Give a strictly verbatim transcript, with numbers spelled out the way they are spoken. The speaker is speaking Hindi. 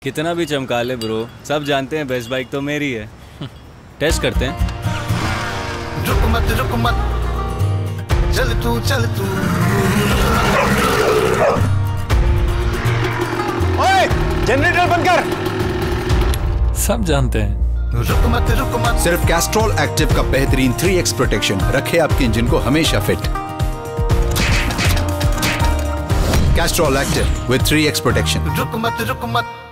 कितना भी चमका ले ब्रो, सब जानते हैं बेस्ट बाइक तो मेरी है। टेस्ट करते हैं। रुक मत रुक मत, चल तू चल तू। ओए, जनरेटर बंद कर। सब जानते हैं। रुक मत रुक मत। सिर्फ कैस्ट्रॉल एक्टिव का बेहतरीन थ्री एक्स प्रोटेक्शन रखे आपके इंजन को हमेशा fit. Castrol Activ with three X protection. रुक मत रुक मत।